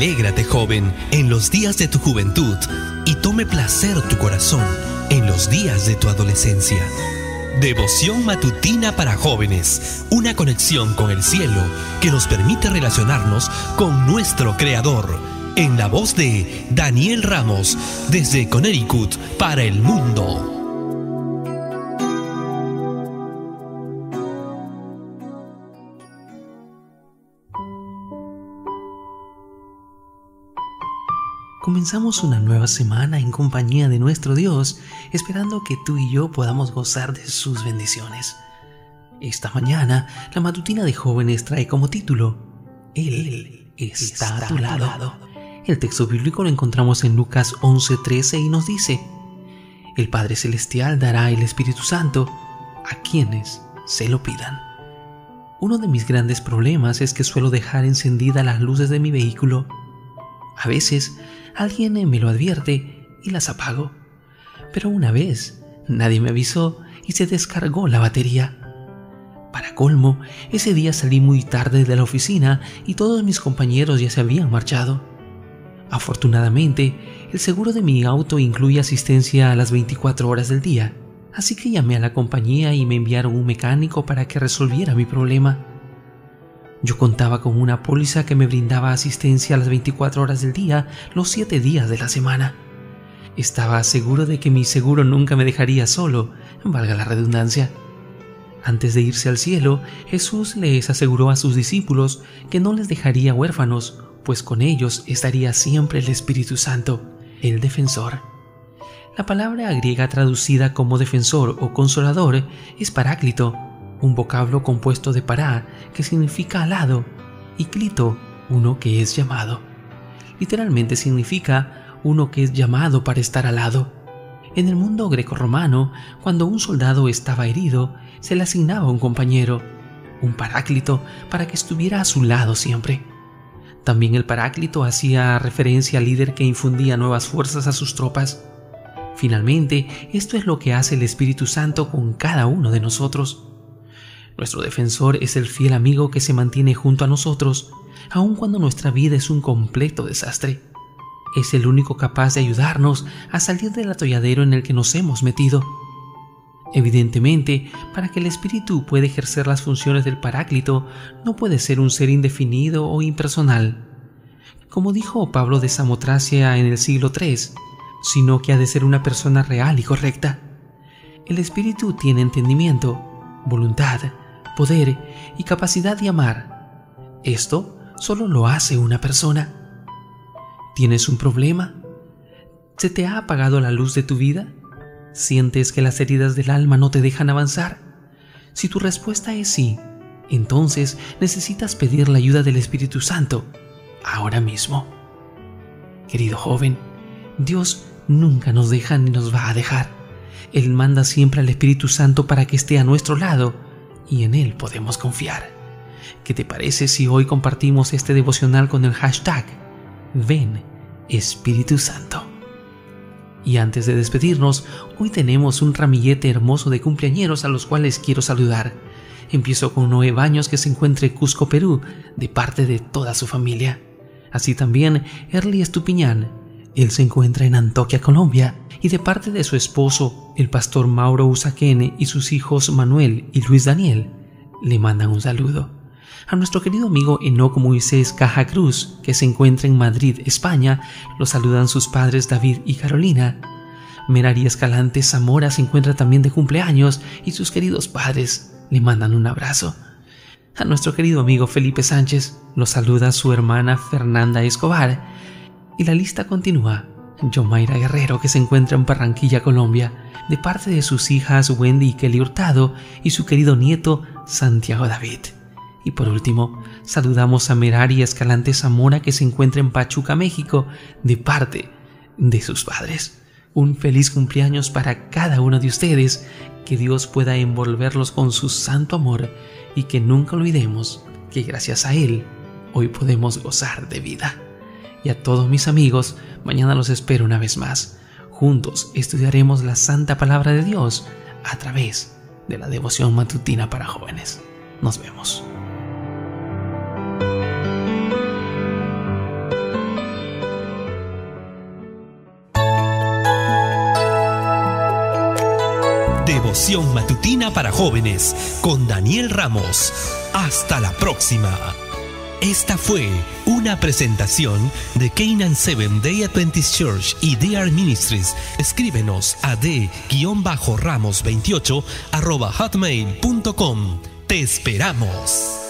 Alégrate, joven, en los días de tu juventud, y tome placer tu corazón en los días de tu adolescencia. Devoción matutina para jóvenes, una conexión con el cielo que nos permite relacionarnos con nuestro Creador. En la voz de Daniel Ramos, desde Connecticut para el mundo. Comenzamos una nueva semana en compañía de nuestro Dios, esperando que tú y yo podamos gozar de sus bendiciones. Esta mañana, la matutina de jóvenes trae como título: Él está a tu lado. El texto bíblico lo encontramos en Lucas 11:13 y nos dice: El Padre Celestial dará el Espíritu Santo a quienes se lo pidan. Uno de mis grandes problemas es que suelo dejar encendidas las luces de mi vehículo. A veces alguien me lo advierte y las apago, pero una vez nadie me avisó y se descargó la batería. Para colmo, ese día salí muy tarde de la oficina y todos mis compañeros ya se habían marchado. Afortunadamente, el seguro de mi auto incluye asistencia a las 24 horas del día, así que llamé a la compañía y me enviaron un mecánico para que resolviera mi problema. Yo contaba con una póliza que me brindaba asistencia a las 24 horas del día, los 7 días de la semana. Estaba seguro de que mi seguro nunca me dejaría solo, valga la redundancia. Antes de irse al cielo, Jesús les aseguró a sus discípulos que no les dejaría huérfanos, pues con ellos estaría siempre el Espíritu Santo, el defensor. La palabra griega traducida como defensor o consolador es paráclito, un vocablo compuesto de pará, que significa al lado, y clito, uno que es llamado. Literalmente significa uno que es llamado para estar al lado. En el mundo grecorromano, cuando un soldado estaba herido, se le asignaba un compañero, un paráclito, para que estuviera a su lado siempre. También el paráclito hacía referencia al líder que infundía nuevas fuerzas a sus tropas. Finalmente, esto es lo que hace el Espíritu Santo con cada uno de nosotros. Nuestro defensor es el fiel amigo que se mantiene junto a nosotros, aun cuando nuestra vida es un completo desastre. Es el único capaz de ayudarnos a salir del atolladero en el que nos hemos metido. Evidentemente, para que el Espíritu pueda ejercer las funciones del Paráclito, no puede ser un ser indefinido o impersonal. Como dijo Pablo de Samotracia en el siglo III, sino que ha de ser una persona real y correcta. El Espíritu tiene entendimiento, voluntad, poder y capacidad de amar. Esto solo lo hace una persona. ¿Tienes un problema? ¿Se te ha apagado la luz de tu vida? ¿Sientes que las heridas del alma no te dejan avanzar? Si tu respuesta es sí, entonces necesitas pedir la ayuda del Espíritu Santo ahora mismo. Querido joven, Dios nunca nos deja ni nos va a dejar. Él manda siempre al Espíritu Santo para que esté a nuestro lado y en Él podemos confiar. ¿Qué te parece si hoy compartimos este devocional con el hashtag Ven Espíritu Santo? Y antes de despedirnos, hoy tenemos un ramillete hermoso de cumpleañeros a los cuales quiero saludar. Empiezo con Noé Baños, que se encuentra en Cusco, Perú, de parte de toda su familia. Así también Erly Estupiñán. Él se encuentra en Antioquia, Colombia, y de parte de su esposo, el pastor Mauro Usaquene, y sus hijos Manuel y Luis Daniel, le mandan un saludo. A nuestro querido amigo Enoc Moisés Caja Cruz, que se encuentra en Madrid, España, lo saludan sus padres David y Carolina. Merari Escalante Zamora se encuentra también de cumpleaños y sus queridos padres le mandan un abrazo. A nuestro querido amigo Felipe Sánchez lo saluda su hermana Fernanda Escobar. Y la lista continúa. Yomaira Guerrero, que se encuentra en Barranquilla, Colombia, de parte de sus hijas Wendy y Kelly Hurtado y su querido nieto Santiago David. Y por último, saludamos a Merari Escalante Zamora, que se encuentra en Pachuca, México, de parte de sus padres. Un feliz cumpleaños para cada uno de ustedes, que Dios pueda envolverlos con su santo amor y que nunca olvidemos que gracias a Él hoy podemos gozar de vida. Y a todos mis amigos, mañana los espero una vez más. Juntos estudiaremos la santa palabra de Dios a través de la devoción matutina para jóvenes. Nos vemos. Devoción Matutina para Jóvenes con Daniel Ramos. Hasta la próxima. Esta fue una presentación de Canaan Seventh Day Adventist Church y DR Ministries. Escríbenos a d-ramos28@hotmail.com. Te esperamos.